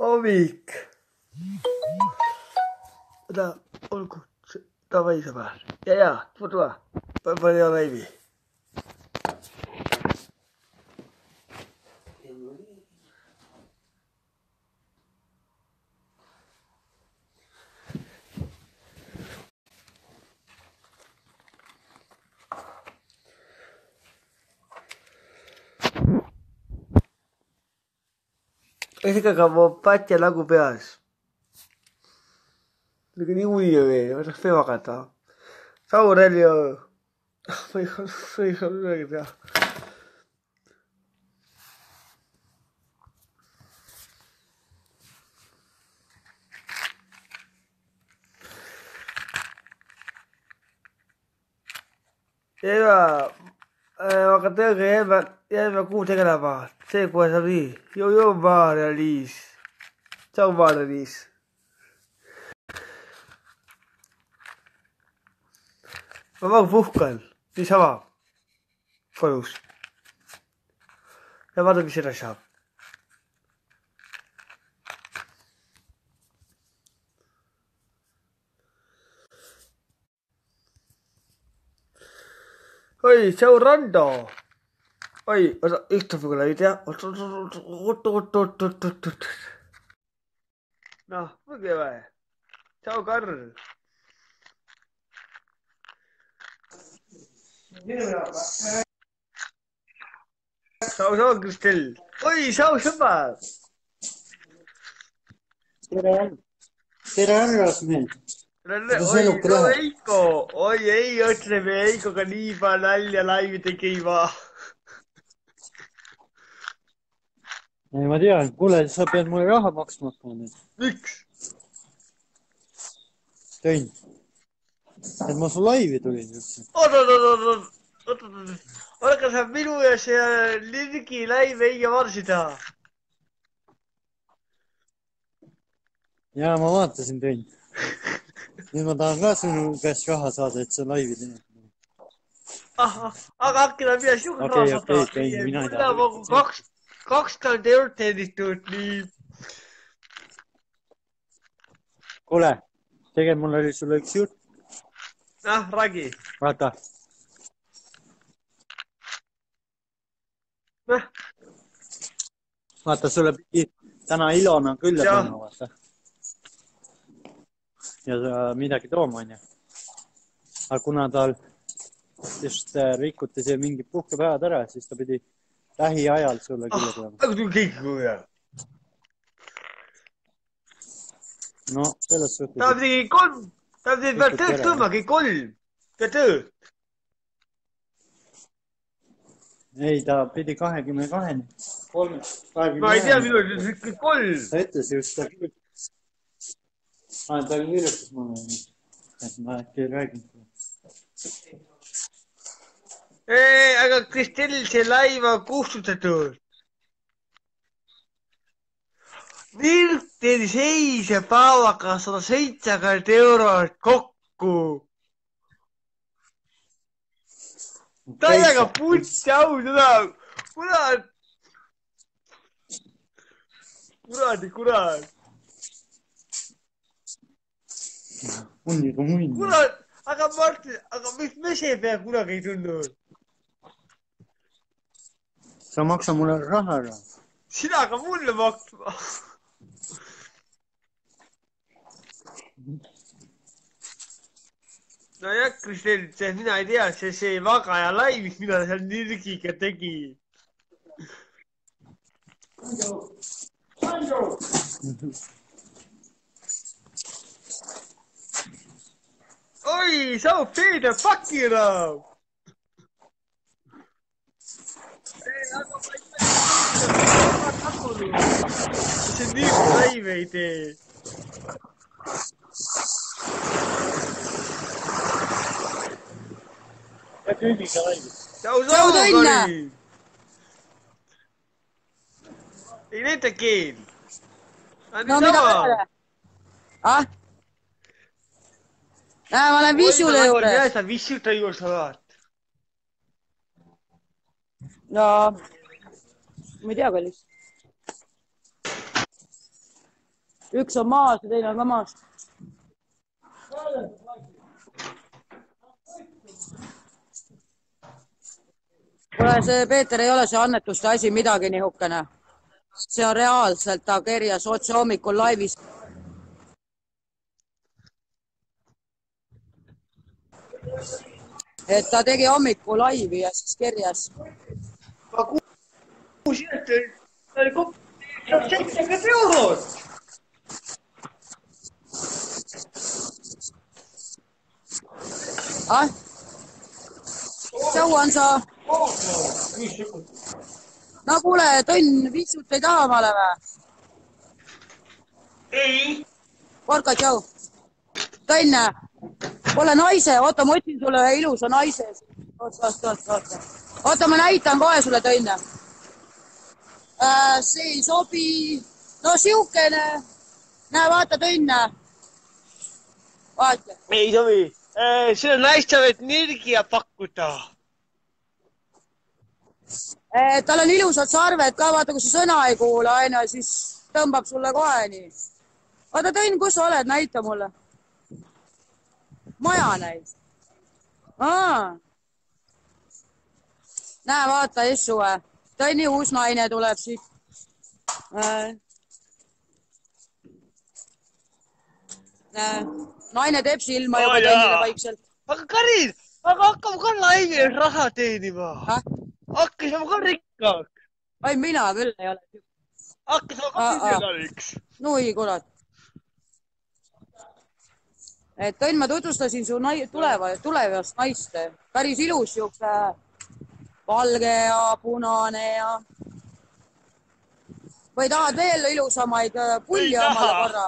hommik. Olgu, davai sõber. Ja, tule. Palju laivi. Isegi mu patja lagu peas. Nii uiu või, ma tahaks veel magada. Saurel ju. Ma ei saa midagi teha. Aga tõega jääme kuu tegelema. See kohe saab nii. Joo, Maarja Liis. Tšau, Maarja Liis. Ma magu puhkan. Niisama. Kodus. Ja vaata, mis edasi saab. Oi, tšau, Rando. Oi, istumisega ei tea. Oot. Noh, mõge või? Tšau, Karl. Tšau, Kristel. Oi, tšau, sõber. Tere arvasmine. Eiko. Oi, ei ütleme Eikoga nii palju nalja laivi tegima. Ei, ma tean, kuule, sa pead mulle raha maksma hakkama. Miks? Tõin. Et ma su laivi tulin üldse. Oot. Olga sa minu ja see Lirgi laivi ei varsi taha. Jaa, ma vaatasin, Tõin. Nüüd ma tahan ka sinu käest raha saada, et sa laivi teed. Aga äkki ta mida sinuga raha saada? Tõin, mina ei taha. 2000 eurot teenitud nii. Kuule, tegelikult mul oli sulle üks jutt. Räägi. Vaata. Vaata, sulle pidi täna Ilona külla tooma, vaata. Ja midagi tooma, on ju. Aga kuna tal just rikuti see mingi puhkepäevad ära, siis ta pidi lähiajal sulle külla tooma. Aga tuli kõik kuule. No, selles suhtes. Ta pidi kolm. Ta pidi peal tööd tõmmagi kolm. Ja tööd. Ei, ta pidi 22-ni. Ma ei tea, minu oli kolm. Ta ütles just ta küll. Ta kirjutas mulle. Et ma äkki räägin. Aga Kristel, see laiv on kustutatud. Virk teenis eilse päevaga 170 eurot kokku. Täiega putsi au seda. Kurat. Unniga muinn. Kurat, aga Martin, mis mesepea kunagi ei tulnud? Sa maksa mulle raha ära. Sina ka mulle maksma. No jah, Kristel, mina ei tea, see Vagaja laiv, mis mina seal Nirgiga tegin. Oi, sa oled Peeter Pakirav. See Nirgi laiv ei tee. Ja küübiga laivi. Tšau, Tõnna! Ei näita keel. No mida võrre? Ma olen Vissule juures. Mida sa Vissuta juures oled? No, ma ei tea, kallis. üks on maas ja teine on ka maas. Kuule, see Peeter ei ole see annetuste asi midagi nihukene. See on reaalselt ta kerjas otse hommikul laivis. Et ta tegi hommikul laivi ja siis kerjas. Ma kuusin, et ta oli kokku 70 eurot. Ah? Jõuan sa? No kuule, Tõnn, vitsut ei taha omale või? Ei. Porka, tšau. Tõnn, kuule naise, oota, ma otsin sulle ühe ilusa naise. Oota, ma näitan kohe sulle, Tõnn. See ei sobi. No siukene. Näe, vaata, Tõnn. Vaata. Ei sobi. Selle naiste võid nirgia pakkuda. Tal on ilusad sarved ka, vaata, kui sa sõna ei kuula, aina, siis tõmbab sulle kohe nii. Oota, Tõnn, kus sa oled? Näita mulle. Maja näis. Näe, vaata, Essu. Tõnni uus naine tuleb siit. Naine teeb silma juba Tõnnile vaikselt. Aga Karin, hakkame ka laivi raha teenima. Hakkasime ka rikkaks. Ai, mina küll ei ole. Hakkasime ka miljonäriks. Nui, kurat. Tõnn, ma tutvustasin su tulevast naist. Päris ilus, siukse valge ja punane ja... Või tahad veel ilusamaid pulli omale korra?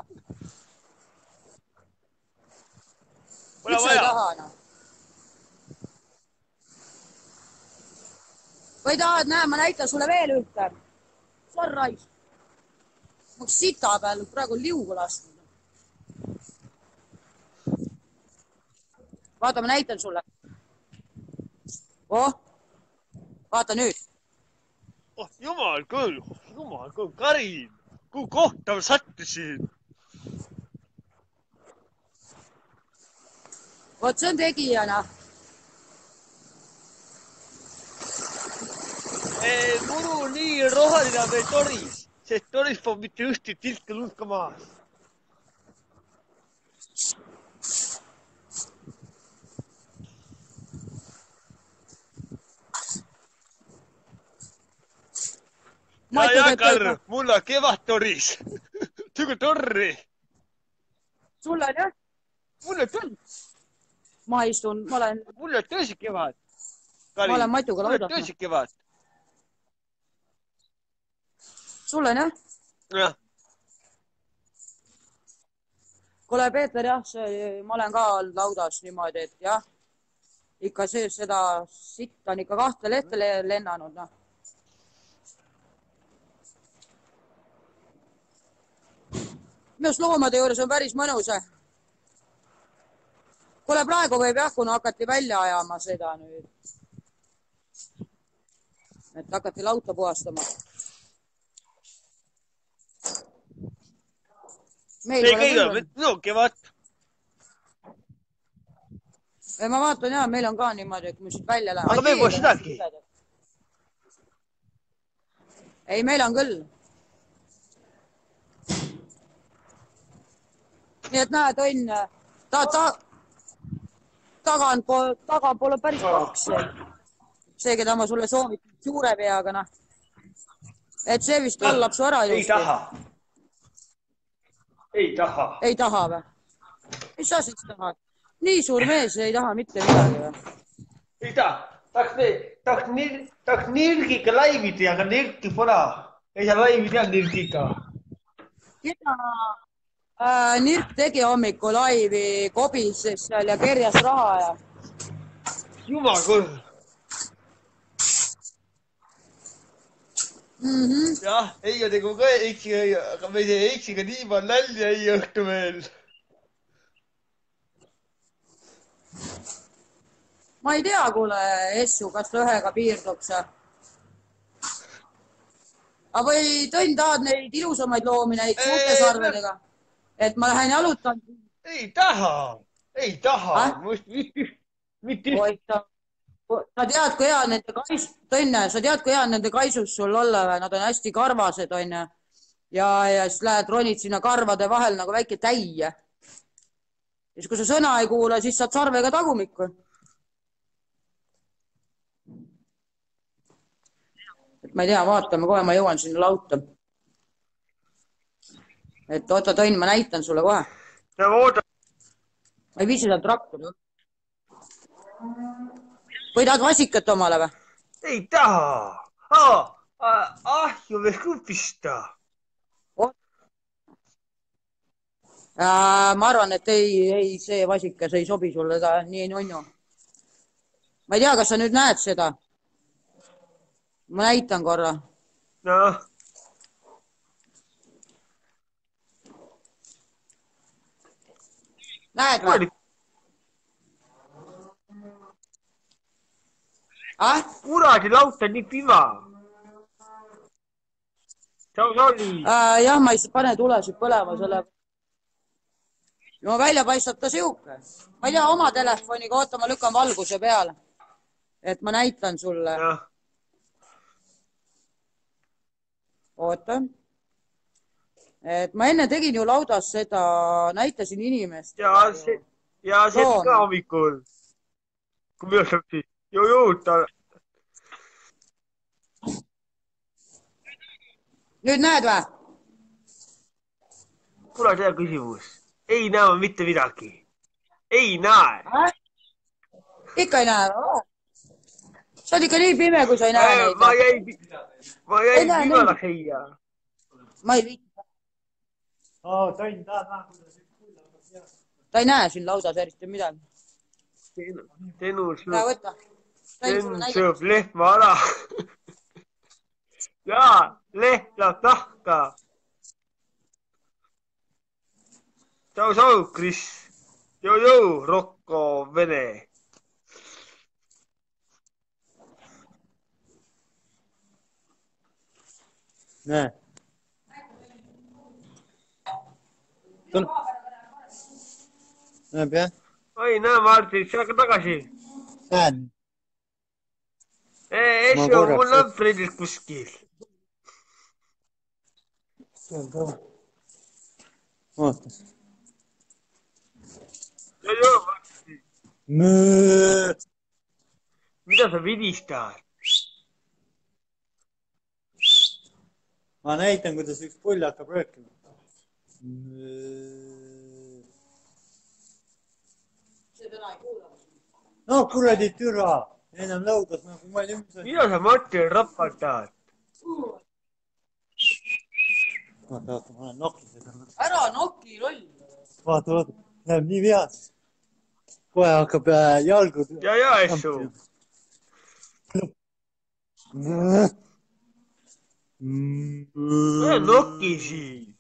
Miks sa ei taha, no? Või tahad, näe, ma näitan sulle veel ühte. Sarrais. Ma sita peal praegu liugu lasnud. Vaata, ma näitan sulle. Oh, vaata nüüd. Oh, jumal küll, Karin. Kuhu kohta ma sattusin? Vot see on tegijana. Muru nii roheline meil toris, sest toris pole mitte ühtki tilka lulka maas. Ja, Karl, mulla kevad toris. Tüga torri. Sulle on jah? Mulle tõn. Ma istun, ma olen... Mulle tõsi kevad. Ma olen Matuga laudas. Mulle tõsi kevad. Sulle on jah? Jah. Kuule, Peeter, jah, ma olen ka laudas niimoodi, et jah, ikka seda sitt on ikka kahte lehte lennanud, noh. Minust loomade juures on päris mõnus. Kuule, praegu võib jah, kuna hakati välja ajama seda nüüd. Et hakati lauta puhastama. Ei kõige, no kevad. Ma vaatan jah, meil on ka niimoodi, et kui me siit välja läheme. Aga meil pole sedagi. Ei, meil on küll. Nii et näed, Õnn, tagapool on päris paks. See, keda ma sulle soovitan, suure peaga, noh. Et see vist kallab su ära. Ei taha. Ei taha. Ei taha või? Mis sa siis tahad? Nii suur mees ei taha mitte midagi või? Ei taha. Tahaks nirgiga laivi teha, aga nirgi pole. Ei saa laivi teha nirgiga. Keda Nirk tegi hommikul laivi, kobises seal ja kerjas raha ja... Jumal küll. Jah, ei tegu ka eksiga, aga me ei tee eksiga nii palju nälja ei õhtu veel. Ma ei tea, kuule, Essu, kas ta ühega piirdub see. Aga või Tõnn tahad neid ilusamaid loomi, neid suurte sarvedega? et ma lähen jalutan. Ei taha. Mitte. Sa tead, kui hea nende Tõnne, sa tead, kui hea nende kaisus sul olla või? Nad on hästi karvased, onju. Ja siis lähed ronid sinna karvade vahel nagu väike täie. Ja siis, kui sa sõna ei kuula, siis saad sarvega tagumikku. Et ma ei tea, vaatame, kohe ma jõuan sinna lauta. Et oota, Tõnn, ma näitan sulle kohe. Ma ei viisi sealt rakkuda. Või tahad vasikat omale või? Ei taha. Ahju veel kupista. Ma arvan, et ei, see vasikas ei sobi sulle, ta nii nunnu. Ma ei tea, kas sa nüüd näed seda? Ma näitan korra. Noh. Näed või? Kuradi lauta nii piva. Jah, ma ei pane tulesid põlema selle. No välja paistab ta siuke. Ma ei tea, oma telefoniga, oota, ma lükkan valguse peale. Et ma näitan sulle. Oota. Et ma enne tegin ju laudas seda, näitasin inimest. Ja see ka hommikul. Kui minu sõpti. Jõuta. Nüüd näed või? Kuule, see küsimus. Ei näe mitte midagi. Ei näe. Ikka ei näe. Sa oled ikka nii pime, kui sa ei näe neid. Ma jäin pimada käia. Ma ei viita. Ta ei näe siin laudas eriti midagi. Tõnn sööb lehma ära. Jaa, leht läheb tahka. Tšau, Kris. Jõu, Rocco Vene. Näe. Näeb jah? Oi, näe, Martin, sa ka tagasi. Näen. Esi on mul lõppridil kuskil. Oota. Jõu, Martin. Mida sa vidistad? Ma näitan, kuidas üks pull hakkab röökima. No kuradi türa. Enam lõudas nagu ma ei tea. Mida sa Martin rapatad? Vaata, ma olen nokis. Ära noki, roll. Vaata. Läheb nii vihas. Kohe hakkab jalgu. Ja, Essu. Ole noki siin.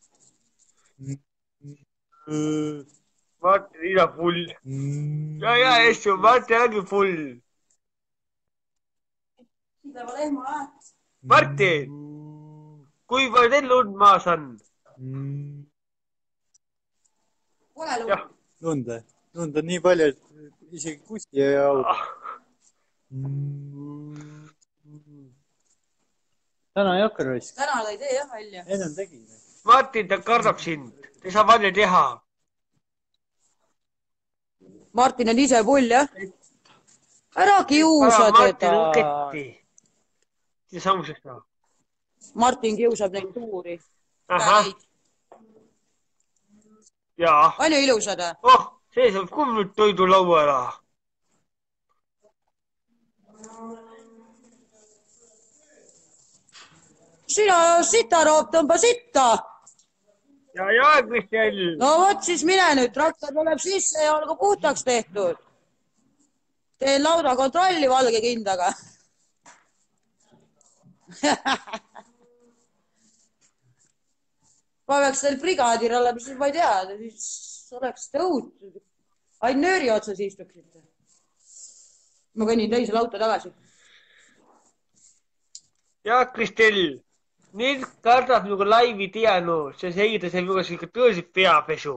Martin ida full. Ja, Essu, Martin ongi full. Martin, kui palju teil lund maas on? Pole lund. Lund või? Lund on nii palju, et isegi kusti ei auga. Täna ei hakka raisk. Täna ta ei tee jah välja. Ennem tegi. Martin, ta kardab sind. Ta ei saa palju teha. Martin on ise pull, jah? Ära kiusa teda. Martin on ketti. Ja samusesta. Martin kiusab neid suuri. Jaa. On ju ilusad? Oh, see saab kumnud toidu lauala. Sina sitaroop tõmba sitta. Ja, Kristel. No võt siis mine nüüd. Traktor tuleb sisse ja olgu puhtaks tehtud. Teen lauda kontrolli valge kindaga. Ma peaks teil brigaadir olema, siis ma ei tea, siis oleks tõutud. Ainult nööri otsas istuksite. Ma kõnnin teisele auto tagasi. Ja, Kristel. Nirk kardab nagu laivi teadnud, see selgitas minuga siuke tõeliselt peapesu.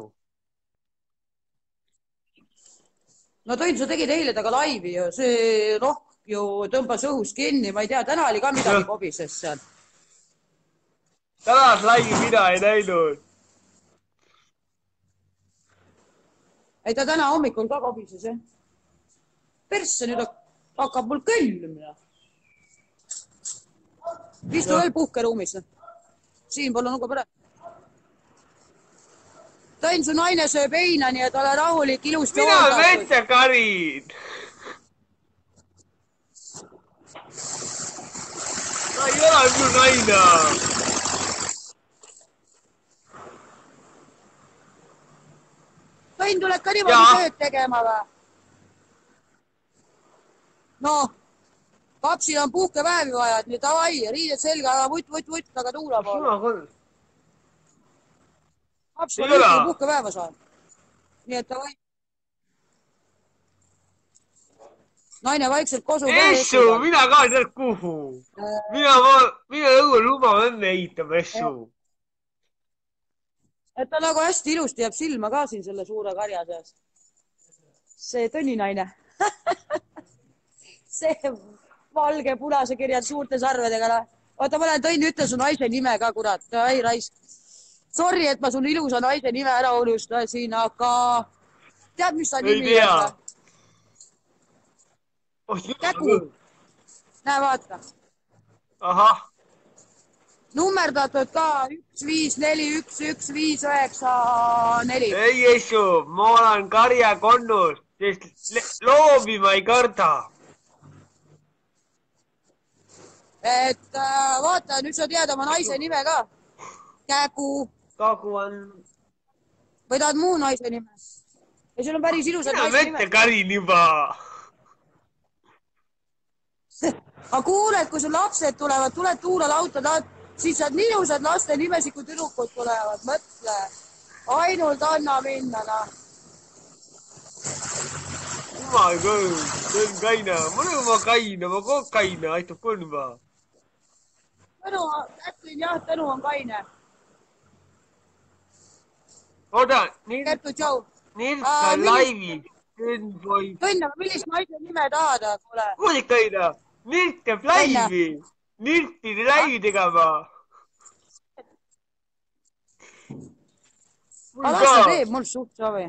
No Tõin, sa tegid eile taga laivi ju, see rohk ju tõmbas õhus kinni, ma ei tea, täna oli ka midagi kobises seal. Tänast laivi mina ei näinud. Ei ta täna hommikul ka kobises, jah. Persse nüüd hakkab mul kõllumine. Istu veel puhkeruumis. Siin pole nagu pärast. Tõin, su naine sööb heina, nii et ole rahulik, ilusti Mina vette karin. Ta ei ole minu naine. Tõin, tuled ka niimoodi tööd tegema või? No, papsil on puhkepäevi vaja, nii davai, riided selga, vutt, aga tuula poole. Paps pole ühtegi puhkepäeva saanud. Nii et davai. Naine vaikselt kosu Essu, mina ka tead kuhu. Mina õue luba enne ehitama, Essu. Et ta nagu hästi ilusti jääb silma ka siin selle suure karja seas. See Tõni naine. See valge punase kirjad suurte sarvedega. Oota, ma olen Tõni, ütle su naise nime ka, kurat. Ei, raisk. Sorry, et ma sul ilusa naise nime ära unustasin, aga tead, mis ta nimi on? Kägu. Näe, vaata. Ahah. Nummerdatud ka 1541159. Ei, Essu, ma olen karja konnus, sest loomi ma ei karda. Et vaata, nüüd sa tead oma naise nime ka. Kägu. Kagu on... Või tahad muu naise nime? Ja sul on päris ilusad naise nime. Mina vette karin juba. Aga kuuled, kui sul lapsed tulevad, tuled tuulal auto, siis saad nii ilusad laste nimesid, kui tüdrukud tulevad. Mõtle. Ainult anna minna, noh. Jumal küll, see on kaina. Mõnu ma kaina, ma kogu kaina, aitab kõnva. Kätlin jah, Tõnu on kaine. Oota, Kertu, tšau. Nirka laivi. Tõnn, aga millist naise nime tahad? Kuule kaina, Nirk teeb laivi. Nirk pidi laivi tegema. Aga las ta teeb, mul suht savi.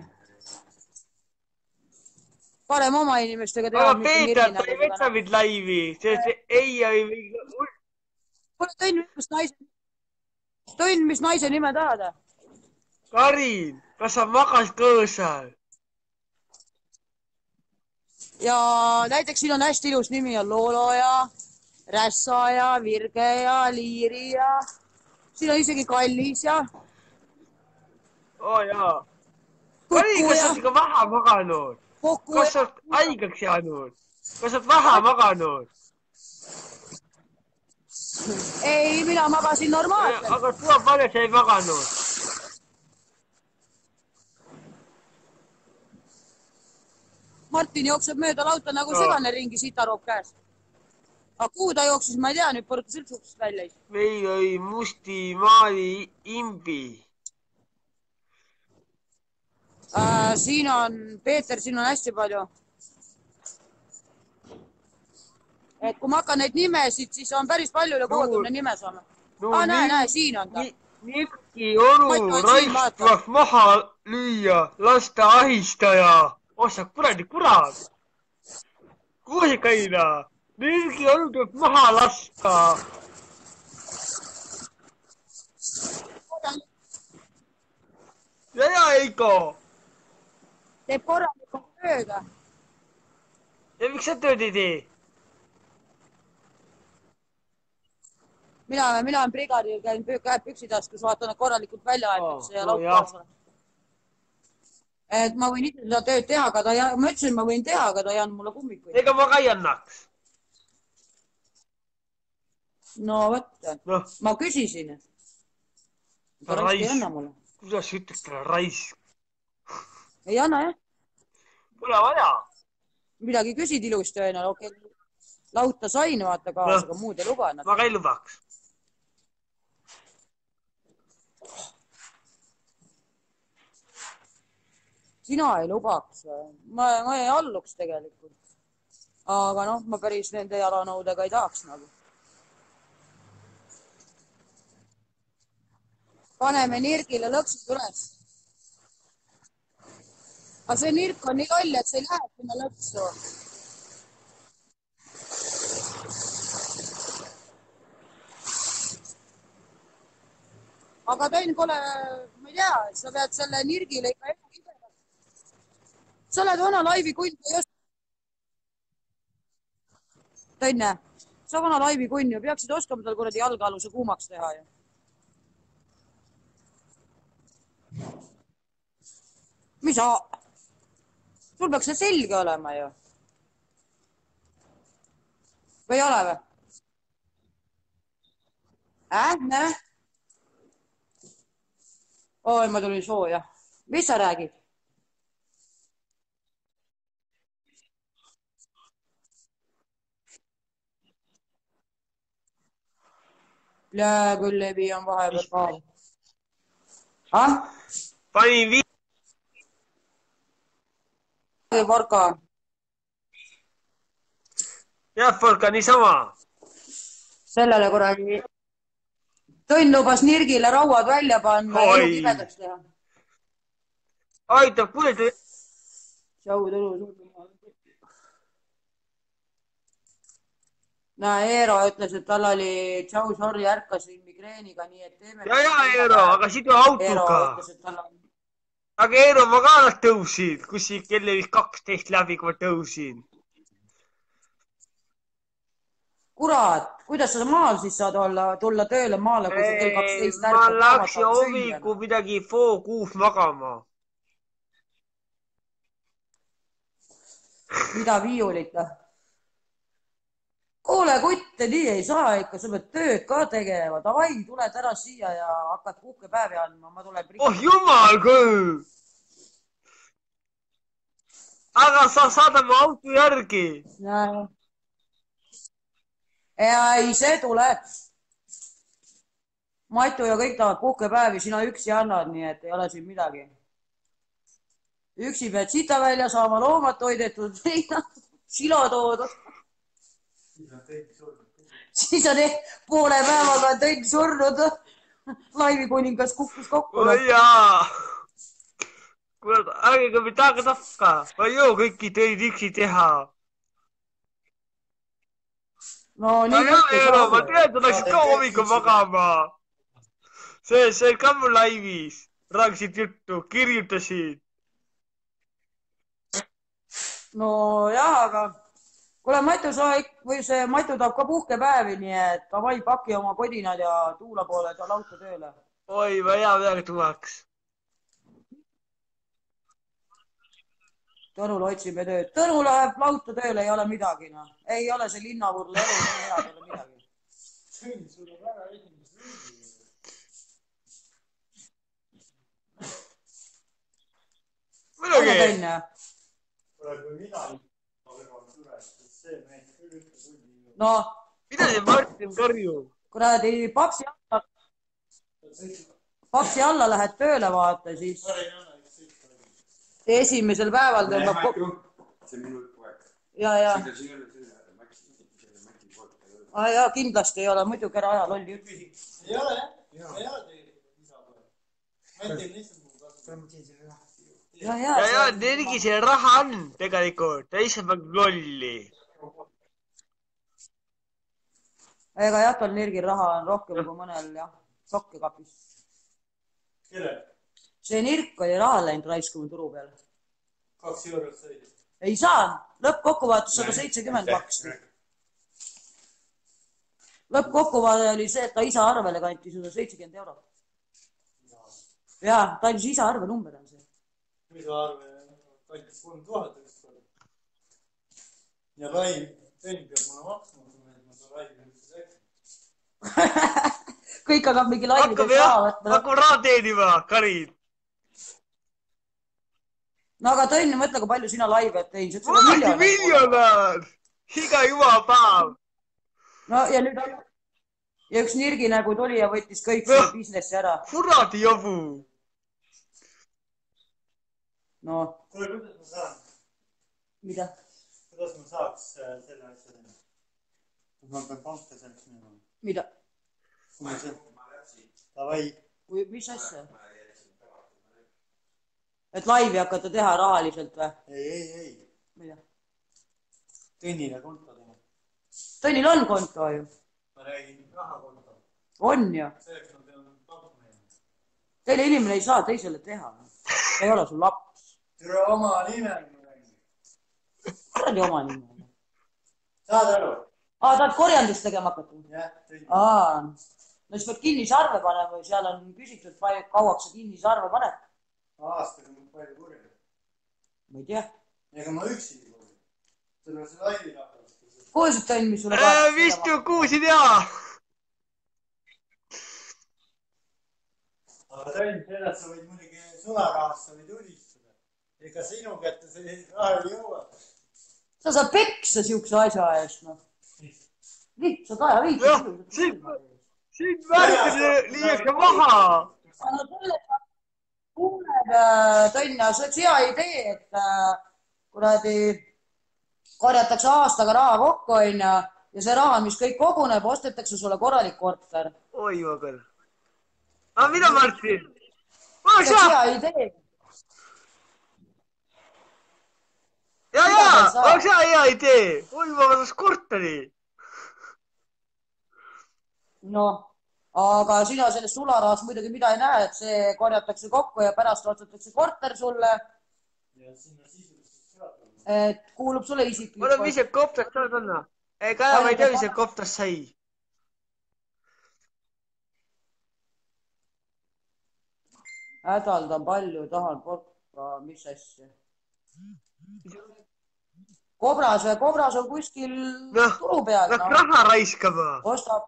Parem oma inimestega teha. Aga Peeter, ta ei võta mind laivi, sest ei... Tõnn, mis naise nime tahad? Karin, kas sa magas kõõsal? Ja näiteks siin on hästi ilus nimi on Loolo ja Rässa ja Virge ja Liiri ja siin on isegi Kallis ja... Oo jaa. Karin, kas sa oled ikka vähe maganud? Kas sa oled haigeks jäänud? Kas sa oled vähe maganud? Ei, mina magasin normaalselt. Aga tuua palju sa ei maganud? Martin jookseb mööda lauta nagu segane ringi sitaroop käes. Aga kuhu ta jooksis, ma ei tea, nüüd põrutas üldse uksest välja. Meil oli musti maali imbi. Siin on, Peeter, siin on hästi palju. Et kui ma hakkan neid nimesid, siis on päris palju üle 60 nime saame. Näe, siin on ta. Nirki onu raist tuleb maha lüüa, lasta ahistaja. Ossa, kuradi kurat. Kuhu see kaina? Nirki onu tuleb maha lasta. Ja, Eiko. Teeb korralikult tööda. Ja miks sa tööd ei tee? Mina olen brigadil, käin püksitaskus, vaatan, et korralikult välja aetakse ja laupäevas. Et ma võin ise seda tööd teha, aga ma ütlesin, ma võin teha, aga ta ei andnud mulle kummikuid. Ega ma ka ei annaks. No võtta. Ma küsisin. Ta raisk ei anna mulle. Kuidas ütleks talle raisk? Ei anna, jah. Pole vaja. Midagi küsid ilusti, okei. Lauta sain, vaata kaasa, aga muud ei luba. Ma ka ei lubaks. sina ei lubaks. Ma ei alluks tegelikult. Aga noh, ma päris nende jalanõudega ei tahaks nagu. Paneme nirgile lõksud üles. Aga see nirk on nii loll, et see ei lähe sinna lõksu. Aga Tõnn, kole, ma ei tea, sa pead selle nirgile ikka elu kibedaks. Sa oled vana laivi kunn. Tõnne, sa vana laivi kunn ju peaksid oskama tal kuradi jalgealuse kuumaks teha ju. Mis sa? Sul peaks see selge olema ju. Või ei ole või? Näe? Oi, ma tulin sooja. Mis sa räägid? Lää, küll levi on vahepeal ka. Panin Porka. Jah, Porka, niisama. Sellele kuradi. Tõnn lubas nirgile rauad välja panna ja elu kibedaks teha. Aitab, kuule te... Tšau, tõlu. Näe, Eero ütles, et tal oli tšau, sorry, ärkasin migreeniga, nii et teeme... Ja, Eero, aga sidu autoga. Eero ütles, et tal on... Aga Eero, ma ka nad tõusin, kus kelle vist 12 läbi, kui ma tõusin. Kurat, kuidas sa maal siis saad tulla tööle maale, kui sa kell 12 ma läksin hommiku midagi pool 6 magama. Mida viiulit? Kuule, kutte, nii ei saa ikka, sa pead tööd ka tegema. Davai, tuled ära siia ja hakkad puhkepäevi andma. Ma tulen... Oh jumal küll! Aga sa saadame auto järgi. Ja ei, see tuleb. Matu ja kõik tahavad puhkepäevi, sina üksi annad, nii et ei ole siin midagi. Üksi pead sita välja saama, loomad toidetud, silo toodud. Siis on poole päevaga Tõnn surnud. Laivikuningas kukkus kokku. Oi jaa. Kuule, ärge midagi tapka. Ma ei joo kõiki teid üksi teha. No nii kõike saab. Ma tean, et läksid ka hommikul magama. See ka mul laivis. Rääkisid juttu, kirjutasid. No jah, aga... Kuule, Matu, see Matu tahab ka puhkepäevi, nii et davai, paki oma kodinad ja tuula poole ja lauta tööle. Oi, ma hea midagi tuleks. Tõnul otsime tööd. Tõnu läheb lauta tööle, ei ole midagi. No. Ei ole see linnavurle elu, nii hea, ei ole midagi. Tõnn, sul on väga esimest rüüdi. Muidugi. Tõnn, jah? Kui midagi. No. Mida see Martin karjub? Kuradi papsi alla lähed tööle, vaata, siis esimesel päeval tõmbab... See minu poeg. Ja. Ja kindlasti ei ole, muidu kera aja lolli üks. Ei ole, jah? Ei ole tegelikult isapoeg. Ma ei tea, lihtsalt muu kasu. Ja, neilgi see raha on tegelikult. Ta ise paneb lolli. Ega jah, tal nirgil raha on rohkem kui mõnel, jah, sokke kapis. Kelle? See nirk oli raha läinud raiskuma turu peale. 2 eurot sai. Ei saa, lõppkokkuvaatus 170 maksta. Lõppkokkuvaade oli see, et ta isa arvele kanti 170 eurot. Jaa, ta oli isa arve number on see. Mis arve? Kantis 3000 vist oli. Ja Raim, Tõnn peab mulle maksma, et ma saan Raimile üldse teha. Kõik hakkab mingi laividel raha võtma. Hakkab raha teenima, Karin. No aga Tõnn, mõtle, kui palju sina laive teinud. Miljonär! Iga jumala päev. No ja nüüd on... Ja üks nirgi nagu tuli ja võttis kõik selle businessi ära. Kuradi jobu. no, kuule, kuidas ma saan? mida? Kuidas ma saaks selle asja teha? Ma pean panka selleks minema. Mida? Davai. Mis asja? Et laivi hakata teha rahaliselt või? Ei. Mida? Tõnile konto teha. Tõnil on konto ju. Ma räägin rahakonto. On ju. Selleks ma pean panka minema. Teile inimene ei saa teisele teha. Ta ei ole sul laps. Tere oma nimel ma räägin. Kuradi oma nime. Saad aru? Tahad korjandust tegema hakata? Jah, tõsi. No siis pead kinnisarve panema või seal on küsitud, kauaks sa kinnisarve paned? Aastaga mul palju kurjad. Ma ei tea. Ega ma üksi ei kurjad. Selle see laivi rahvast. Kuulsid Tõnn, mis sulle Vist ju kuulsid jaa. Aga Tõnn, seda sa võid muidugi sularahast, sa võid unistada. Ega sinu kätte see raha ei jõua. Sa saad peksa siukse asja eest, noh. Lihtsalt aja viid. Siin värkid liiakse maha. No sellest kuuled, Tõnn, see oleks hea idee, et kuradi korjatakse aastaga raha kokku, onju, ja see raha, mis kõik koguneb, ostetakse sulle korralik korter. Oi, ma küll. Aga mida Martin? See oleks hea idee. Oleks hea idee. Oi, ma võtaks korteri. No, aga sina sellest sularahast muidugi mida ei näe, et see korjatakse kokku ja pärast ostetakse korter sulle. Ja sinna sisuliselt saab. Et kuulub sulle isiklik. Ma olen ise koptast saanud anna. Kaja, ma ei tea, mis see koptast sai. Hädaldan palju, tahan korka, mis asja. Kobras on kuskil turu peal. Läks raha raiskama. Ostab.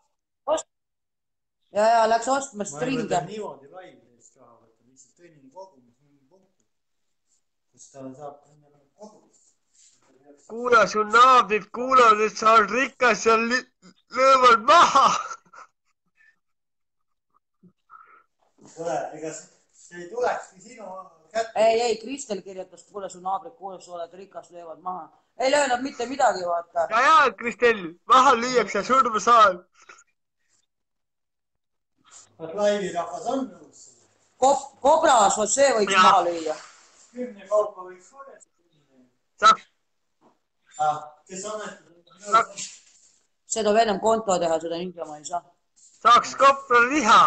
Ja läks ostma stringe. Ma ei võta niimoodi laimidest raha võtta, lihtsalt Tõnini kogumis mingi punkti, kus ta saab kogumis. Kuule, su naabrid kuulevad, et sa oled rikas ja löövad maha. Kuule, ega see ei tulekski sinu kätte. Ei, Kristel kirjutas, kuule, su naabrid kuulevad, sa oled rikas, löövad maha. Ei löönud mitte midagi, vaata. Ja, Kristel, maha lüüakse, surma saad. Kas laivi rahvas on nõus? Kobras, vot see võiks maha lüüa. 10 kaupa võiks korjata. Saaks. Kes ametab? Seda peab enam konto teha, seda niisama ei saa. Saaks kopra liha.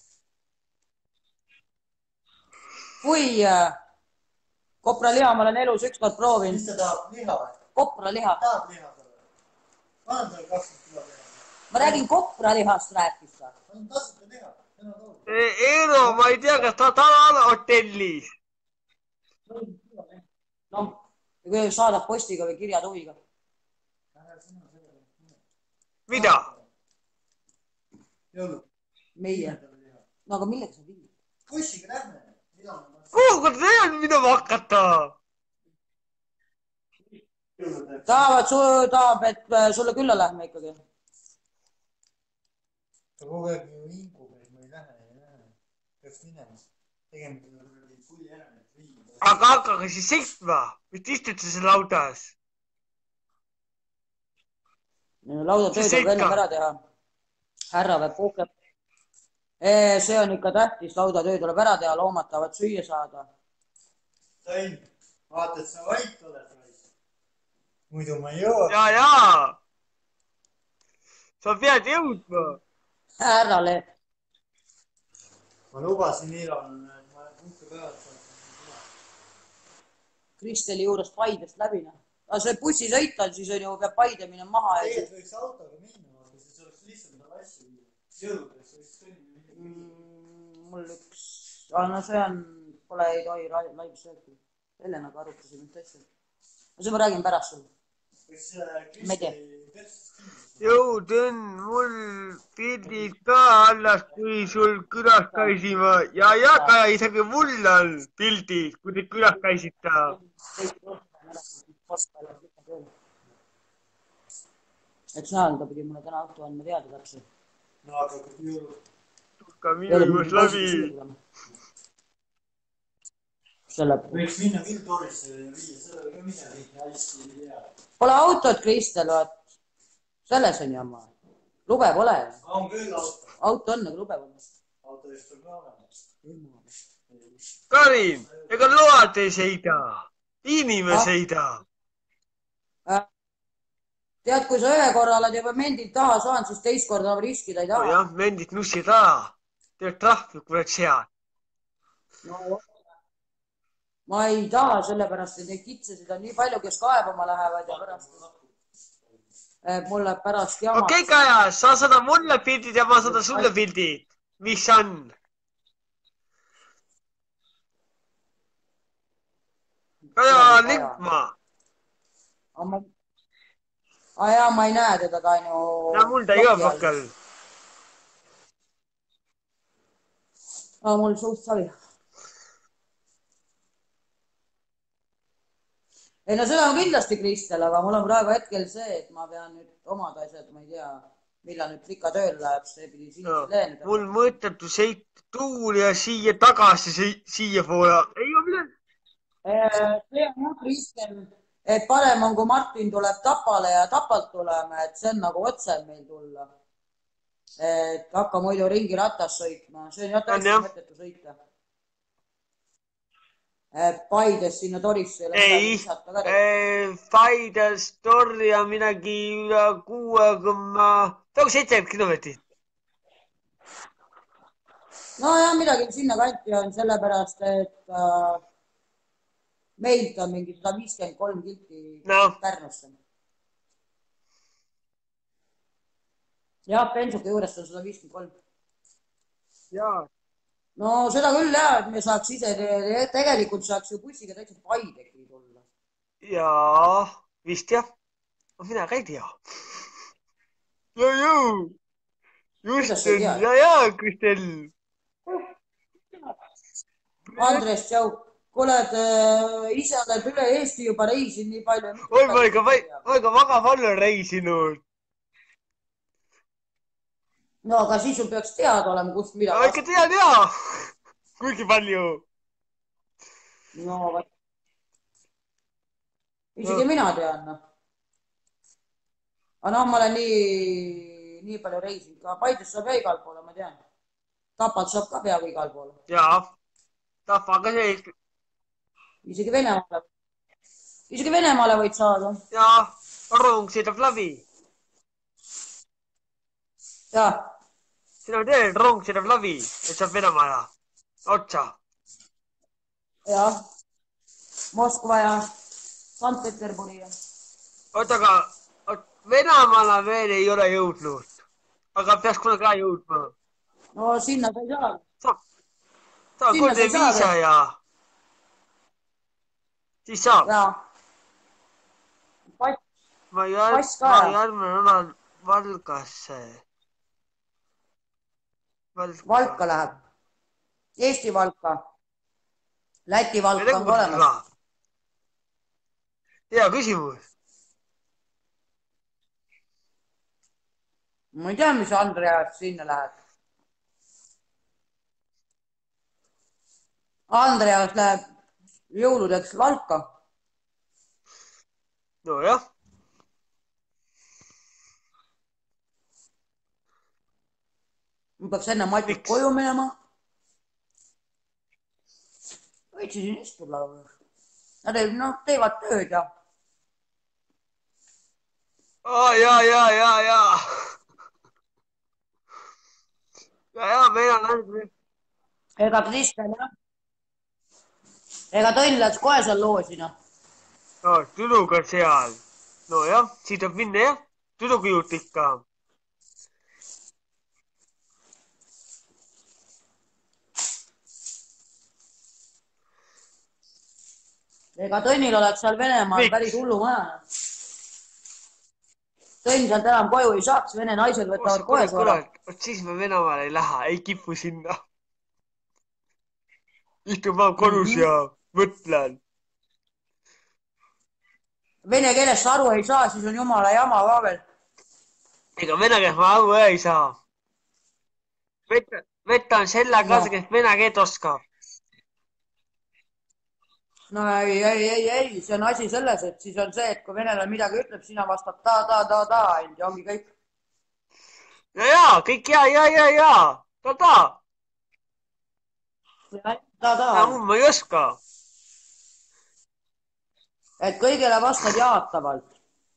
Kui kopra liha ma olen elus ükskord proovinud. Mis ta tahab? Liha või? Kopra liha. Tahab liha talle? Ma olen talle 20 kilo liha. Ma räägin kopra lihast rääkis ta. On tasuta liha. Eero, ma ei tea, kas ta on hotellis. No, kui saadab postiga või kirjatuviga. Mida? Meie. No aga millega sa viid? Bussiga lähme. Kuhu ta tead, mida ma hakata? Tahab, et sulle külla lähme ikkagi. Ta kogu aeg ju hingub, et ma ei lähe. Peaks minema. Tegema pulli ära. Aga hakake siis sõitma. Mis istute seal laudas? Laudatööd tuleb enne ära teha. Härra peab puhkeb. See on ikka tähtis. Laudatöö tuleb ära teha. Loomad tahavad süüa saada. Tõnn, vaata, et sa vait oled. Muidu ma ei jõua. Ja. Sa pead jõudma. Härrale. Ma lubasin Iilon, et ma punkti pealt saatan. Kristeli juurest Paidest läbi. Aga see bussisõit on, siis on ju, peab Paide minema maha. Tegelikult võiks autoga minna, aga siis oleks lihtsalt tal asju jõudes. Mul üks... No see on... Pole ei tohi laivis sööki. Helenaga arutasime üht asja. No see ma räägin pärast sulle. Ma ei tea. Jõud on mul pildid ka alles, kui sul külas käisime. Ja Kaja, isegi mul on pildid, kui te külas käisite. Eks näen, ta pidi mulle täna õhtu andma teada täpselt. No aga kui jõulud. Ka minu juures läbi. selle . võiks minna Viltorisse ja viia sellele ka midagi hästi hea . Pole autot , Kristel , vaat . selles on jama . lube pole . on küll auto . auto on , aga lube pole . auto eest on ka olemas . Karin , ega load ei sõida , inimene sõida . tead , kui sa ühe korra oled juba mendilt taha saanud , siis teist korda enam riskida ei taha . nojah , mendid nussi taha . tead trahvi , kurat seal . no, ma ei taha , sellepärast et neid kitsesid on nii palju , kes kaebama lähevad ja pärast mul läheb pärast jama . okei , Kaja , sa saad mulle pildid ja ma saadan sulle pildid . mis on ? Kaja , limpma . jaa , ma ei näe teda , ta on ju . no mul ta ei ole pakkel . mul suust savi . ei no seda on kindlasti Kristel , aga mul on praegu hetkel see , et ma pean nüüd omad asjad , ma ei tea , millal nüüd Rika tööl läheb , see pidi sinise leenida . mul mõttetu sõit tuul ja siia tagasi , siiapoole . ei ole midagi . see on jah , Kristel , et parem on , kui Martin tuleb Tapale ja Tapalt tuleme , et see on nagu otse meil tulla . et hakka muidu ringi ratas sõitma , see on jah täiesti mõttetu sõita . Paides sinna Torisse . ei , Paides Torri on midagi üle 70 kilomeetrit . nojah , midagi sinnakanti on , sellepärast et meilt on mingi 153 kilti Pärnusse . jah , Pensuka juurest on 153 . jaa . no seda küll jah , et me saaks ise , tegelikult saaks ju bussiga täitsa Paidegi tulla . jaa , vist jah . mina ka ei tea . just , ja , Kristel . Andres , tšau . kuule , et ise oled üle Eesti juba reisinud nii palju . oi , ma ikka väga palju reisinud . no aga siis sul peaks teada olema , kust mida . ikka tean ja , kuigi palju . no vot . isegi mina tean , noh . aga noh , ma olen nii palju reisinud ka , Paides saab ja igal poole , ma tean . Tapalt saab ka peaaegu igal poole . jaa , Tapaga sees . isegi Venemaale võid saada . jaa , rong sõidab läbi . jah . sina tead , rong sõidab läbi , et saab Venemaale otsa . jah . Moskva ja Sankt-Peterburi ja . oota , aga Venemaale veel ei ole jõudnud , aga peaks kunagi ka jõudma . no sinna sa ei saa . saab kord viisa ja siis saab . ma ei arva , Valgasse . Valka läheb . Eesti Valka . Läti Valka on ka olemas . hea küsimus . ma ei tea , mis Andreas sinna läheb . Andreas läheb jõuludeks Valka . nojah . ma peaks enne Matit koju minema . võiksin siin istuda . Nad teevad tööd ja . ja . meil on ainult . ega Kristel jah . ega Tõnn läks kohe seal loosi noh . tüdruga seal . nojah , siit tuleb minna jah , tüdrugu juurde ikka . ega Tõnnil oleks seal Venemaal päris hullumaja . Tõnn sealt enam koju ei saaks , vene naised võtavad kohe su ära . vot siis ma Venemaale ei lähe , ei kipu sinna . istun ma kodus ja mõtlen . Vene keelest sa aru ei saa , siis on jumala jama ka veel . ega vene keelt ma aru ei saa . võtan selle kaasa , kes vene keelt oskab . no ei, see on asi selles, et siis on see, et kui venelane midagi ütleb, sina vastad ta ainult ja ongi kõik. Ja, kõik ja. Ta. Ta. Muud ma ei oska. Et kõigele vastad jaatavalt.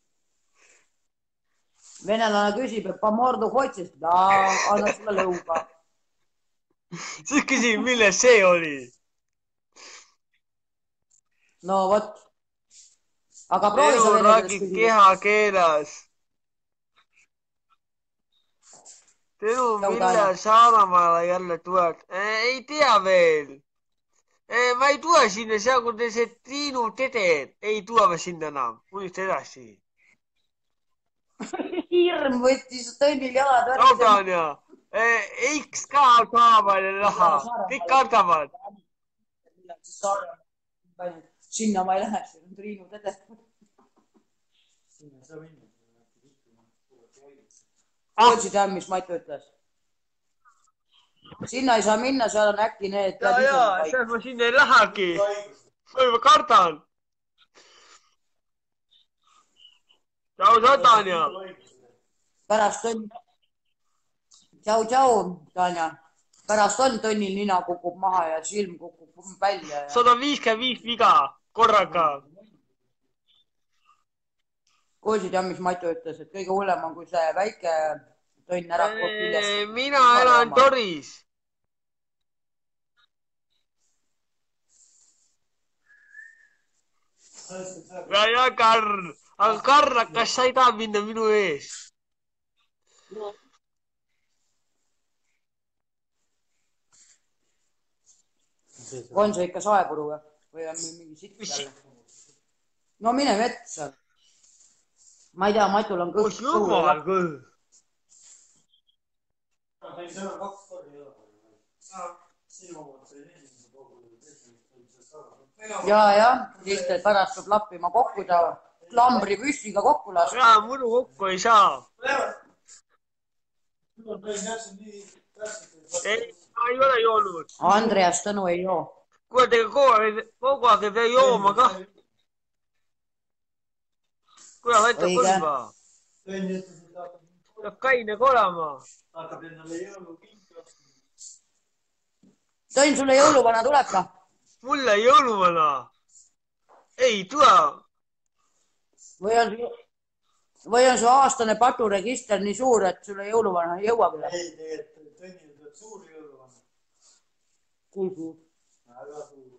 Venelane küsib, et pa mordu hoitsis, annab sulle lõuga. Siis küsin, milles see oli. No vot. Aga proovi sa vene keeles küsida. Keha keeles. Tõnu, millal Saaramaale jälle tuled? Ei tea veel. Ma ei tule sinna, seal kui te see Triinu Tede ei tule me sinna enam. Unista edasi. Hirm võttis Tõnil jalad ära. Kaudan ja. Eiks ka saamale raha. Kõik kardavad. Sinna ma ei lähe, see on Triinu Tede. Sinna sa minna. Kuulsid jah, mis Matu ütles? Sinna ei saa minna, seal on äkki need... Ja, seal ma sinna ei lähegi. Ma juba kardan. Tšau, Tanja. Pärast on... Tšau, Tanja. Pärast on Tõnil nina kukub maha ja silm kukub välja. 155 viga korraga. Kuulsid jah, mis Matu ütles, et kõige hullem on, kui see väike Tõnn ära küljest. Mina elan Toris. Ja, Karl. Aga Karl, kas sa ei taha minna minu ees? On see ikka saepuru või on mingi sitt jälle? No mine metsa. Ma ei tea, Matul on kõht. Jumal küll. See on 2 korda jõla. Sinu see esimese kogu. Ja, siis pärast saab lappima kokku ta klambri püssiga kokku lasta. Ja, muidu kokku ei saa. Ei ole joonud. Andreas Tõnu ei joo. Kuule, tega kogu aeg ei pea jooma kah. Kuule, võtta kulba. Peab kaine kolama. Tõnn, sulle jõuluvana tuleb ka? Mulle jõuluvana. Ei tule. Või on su aastane paturegister nii suur, et sulle jõuluvana ei jõua küll? Ei, tegelikult Tõnnil tuleb suur jõuluvana. Kui suur? Väga suur.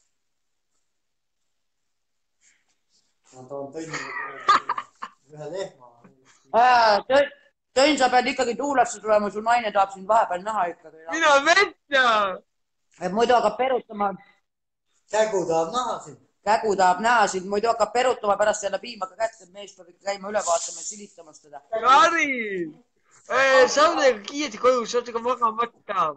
Ma toon Tõnnile ühe lehma. Tõnn, sa pead ikkagi tuulasse tulema, su naine tahab sind vahepeal näha ikkagi. Mina metsa! Muidu hakkab perutama. Kägu tahab näha sind. Kägu tahab näha sind, muidu hakkab perutama pärast jälle piimaga kätte, et mees peab ikka käima üle vaatama ja silitamas teda. Karin! Sa oled kiiresti koju, sa oled ka magamata.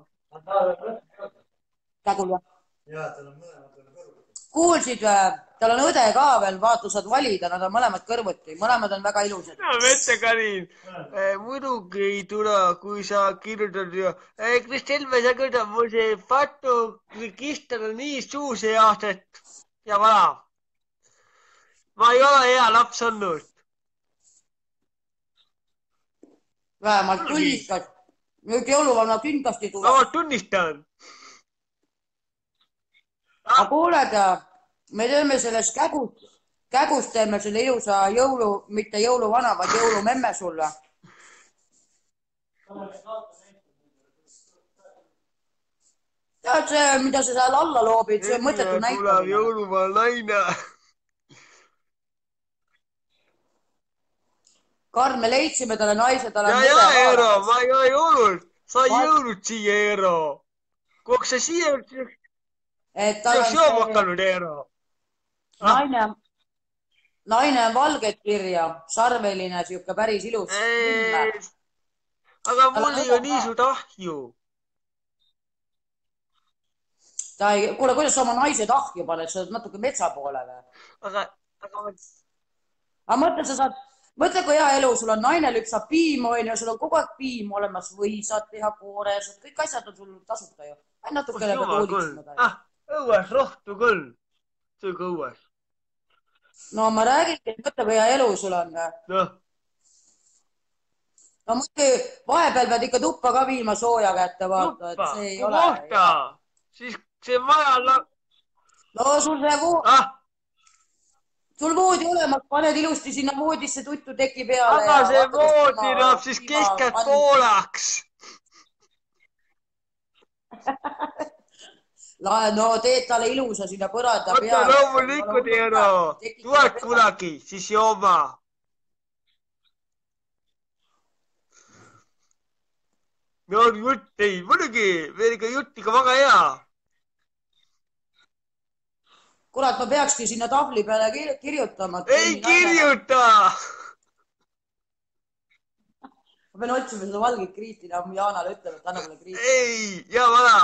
Kägul jah? Jaa, tal on mõlemad kõrvuti. Kuulsid, tal on õde ka veel, vaata, saad valida, nad on mõlemad kõrvuti, mõlemad on väga ilusad. Vette, Karin. Muidugi ei tule, kui sa kirjutad ja... Kristelme, sa kirjutad, mul see faturegister on nii suur see aastat ja vana. Ma ei ole hea laps olnud. Vähemalt tunnistad. Nüüd jõuluvana kindlasti tuleb. Ma tunnistan. Aga kuuled, me teeme sellest kägust teeme selle ilusa jõulu, mitte jõuluvana, vaid jõulumemme sulle. Tead see, mida sa seal alla loobid, see on mõttetu näitamine. Tuleb jõuluvana naine. Karl, me leidsime talle naise, talle on ja, Eero, ma ei ole jõulnud. Sa ei jõulnud siia, Eero. Kui sa siia... Sa oleks jooma hakanud, Eero. Naine on valget kirja, sarveline, siuke päris ilus. Aga mul ei ole nii suurt ahju. Kuule, kuidas sa oma naised ahju paned, sa oled natuke metsa poole või? Aga mõtle, kui hea elu, sul on naine lüpsab piimu, sul on kogu aeg piim olemas või saad teha koores, kõik asjad on sul tasuta ju. Natukene pead hoolitsema. Õues rohtu küll. sööge õues. no ma räägingi, et mõtle, kui hea elu sul on. Noh, no muidugi vahepeal pead ikka tuppa ka viima sooja kätte, vaata, et tuppa, see ei kui ole. kohta, siis see maja no sul see sul voodi olemas, paned ilusti sinna voodisse tuttu teki peale. aga see voodi läheb siis keskelt poolaks. no teed talle ilusa sinna põranda võta peale. loomulikult, Eero. Tuled kunagi, siis jooma. no jutt, ei, muidugi, veel ikka jutt ikka väga hea. kurat, ma peakski sinna tahvli peale kirjutama. ei kirjuta. ma pean otsima seda valget kriiti, nagu Jaanale ütleb, et anna mulle kriiti. ei, hea vana.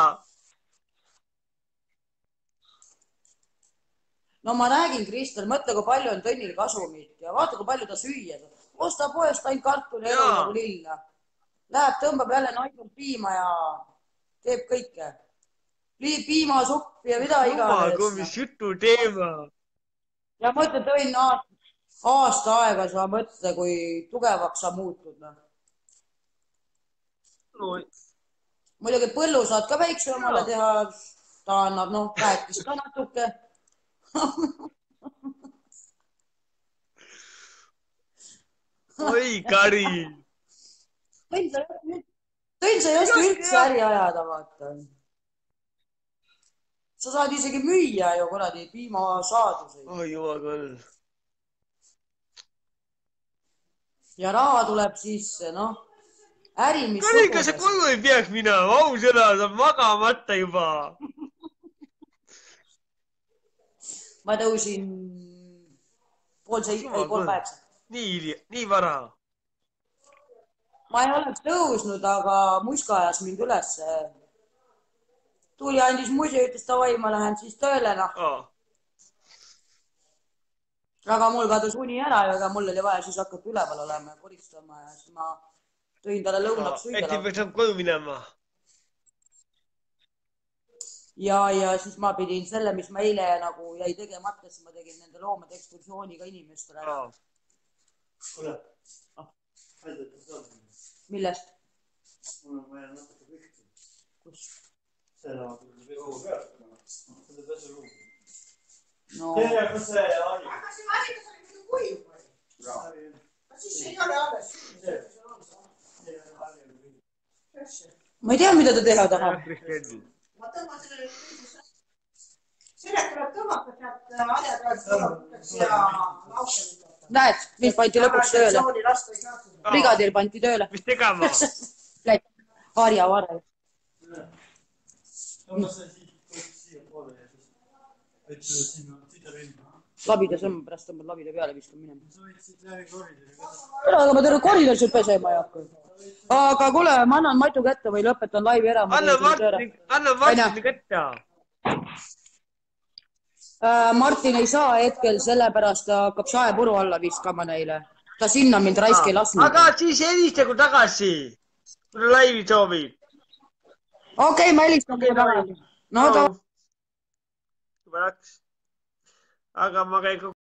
no ma räägin, Kristel, mõtle, kui palju on Tõnil kasumit ja vaata, kui palju ta süüa saab. osta poest ainult kartuli elu nagu lilla. Läheb, tõmbab jälle naisel piima ja teeb kõike. Piimasuppi ja mida iganes. mis jutu teema. ja mõtle, Tõnn, aasta aega sa mõtle, kui tugevaks sa muutud. muidugi põllu saad ka väikse omale teha. ta annab, rääkis ka natuke. oi, Kari. Tõnn, sa ei oska üldse äri ajada, vaata. sa saad isegi müüa ju kuradi piimasaaduseid. oi, jumal küll. ja raha tuleb sisse, äri, mis. Kariga sa koju ei peaks minema, ausõna, sa oled magamata juba. ma tõusin 6:30. nii vara. ma ei oleks tõusnud, aga Muska ajas mind ülesse. tuli, andis muidu, ütles davai, ma lähen siis tööle, aga mul kadus uni ära ja ega mul oli vaja siis hakata üleval olema ja koristama ja siis ma tõin talle lõunaks äkki peaks koju minema. ja siis ma pidin selle, mis ma eile nagu jäi tegemata, siis ma tegin nende loomade ekskursiooniga inimestele. kuule, millest? mul on vaja natuke pühti. kus? selle ma tulin õue peale. selle pesu ruumi. no. kus see oli? aga see valikas oli muidu kuiv või? siis ei ole alles. ma ei tea, mida ta teha tahab. ma tõmban sellele sellega tuleb tõmmata sealt harjadelt ja laukadega. näed, mind pandi lõpuks tööle. brigadiir pandi tööle. mis tegema? harjavarel. labida sõmm, pärast tõmbad labida peale, viskan minema. aga ma terve koridoris pesema ei hakka. aga kuule, ma annan Matu kätte või lõpetan laivi ära. anna Martini kätte. Martin ei saa hetkel, sellepärast ta hakkab saepuru alla viskama neile. ta sinna mind raisk ei lasknud. aga siis helistagu tagasi, kui ta laivi soovib. okei, ma helistan teile tagasi. no ta. aga ma käin